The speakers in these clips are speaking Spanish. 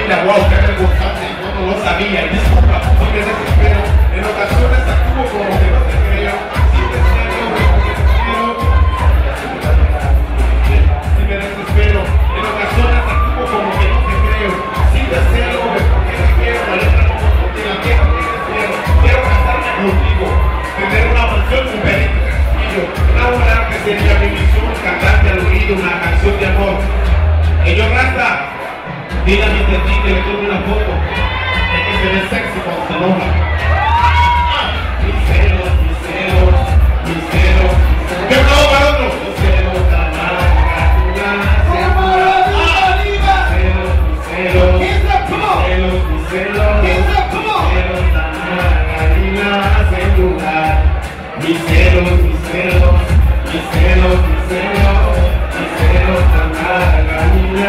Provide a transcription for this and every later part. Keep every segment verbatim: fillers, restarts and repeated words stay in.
le hago a usted vergonzante, yo no lo sabía, y disculpa, no me desespero, en ocasiones actúo como que no te creo, si te extraño, porque te quiero, si me desespero, en ocasiones actúo como que no te creo, si te deseo, porque te quiero, la letra como contigo, quiero, quiero, quiero casarme contigo, tener una mansión, un perito castillo, enamorar que sería mi misión, cantarte al oído una canción de amor. Ellos rasta, dígame de ti que le tome una foto, es que se ve sexy cuando se enoja. Ah, mis celos, mis celos, mis celos, ¿qué todo para otro? Mis celos, la marca, tu celos, mis celos, mis celos, mis celos, mis celos, la marca, sin lugar. Mis celos, mis celos, mis celos, mis celos, mis celos, la marca,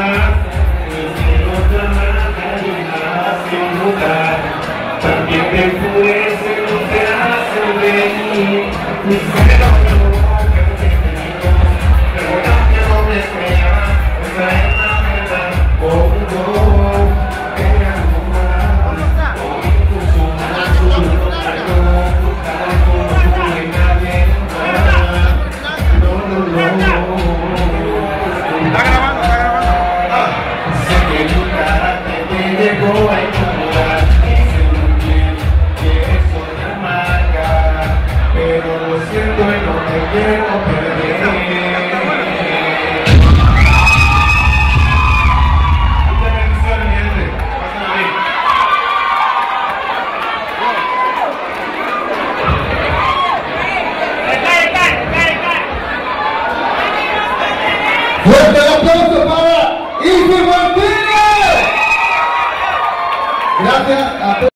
también me enfurece, no te hacen venir. Mis celos no que no te creo, pero aunque no me creas, esa es la verdad. Oh no, te amo más, oh incluso más, tú no cargo, tú cargo, tú y nadie más. No, no, no. Está grabando, está grabando. Sé que tu carácter te llegó a incomodar. Siento y no te quiero perder. Muchas bendiciones, mi gente. Pásenla bien. Fuerte el aplauso para Easy Martínez. Gracias a todos.